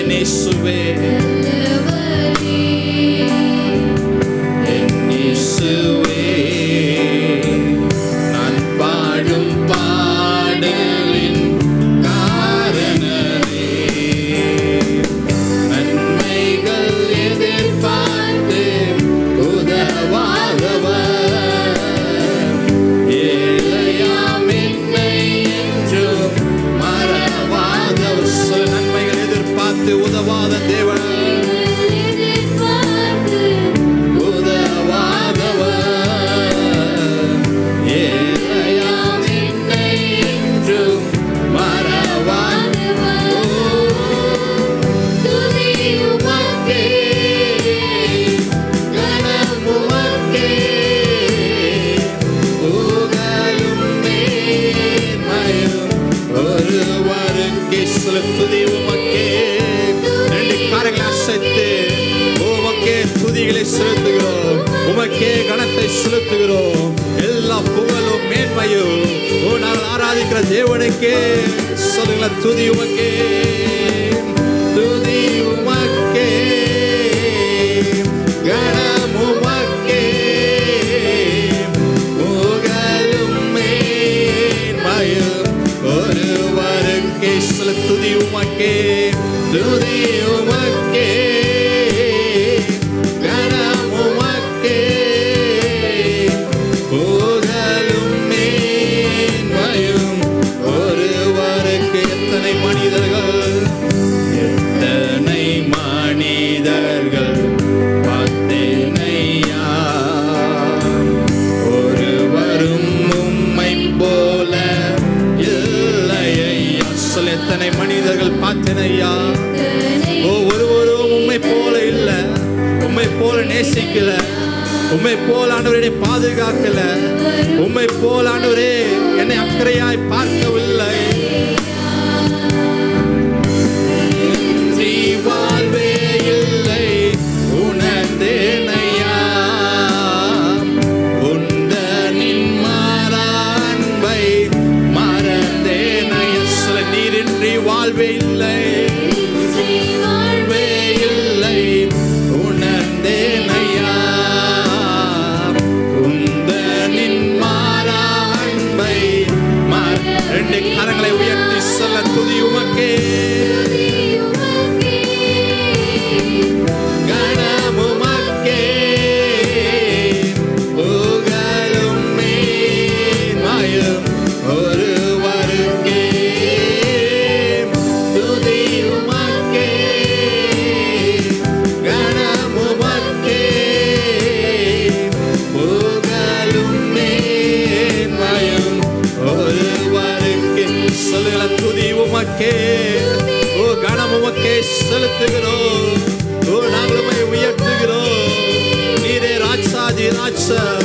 இயேசுவே நான் பாடும் பாடலின் காரணரே நன்மைகள் எதிர்பார்த்து உதவாதவர் ஏழையாம் என்னை என்றும் மறவாதவர் சில நன்மைகள் எதிர்பார்த்து உதவாத தேவன் உமக்கே கணத்தை செலுத்துகிறோம் எல்லா புகழும் மேன்மையும் நாங்கள் ஆராதிக்கிற தேவனுக்கே சொல்லுங்கள துதி உமக்கே துதி உமக்கே கணம் உமக்கே புகழும் மேன்மையும் ஒருவருக்கே சொல்ல துதி உமக்கே துதி உமக்கே எத்தனை மனிதர்கள் பார்த்தேனையா ஒருவரும் உம்மை போல இல்ல உம்மை போல நேசிக்கல உம்மை போல ஆண்டவரே பாதுகாக்கல உம்மை போல ஆண்டவரே என்னை அக்கறையாய் பார்க்கவில்லை வாழ்வே இல்லை உணர்ந்தேனையா உந்தனின் மாறான்பை மறந்தேனையா சில நீரின்றி வாழ்வே இல்லை வாழ்வே இல்லை உணர்ந்தேனையா உந்தனின் மாறான்பை ரெண்டு கரங்களை உயர்த்தி சொல்ல துதி உமக்கே ஓ கணம் உமக்கே செலுத்துகிறோம் ஓ நாங்கள் உம்மை உயர்த்துகிறோம் நீரே ராஜாதி ராஜா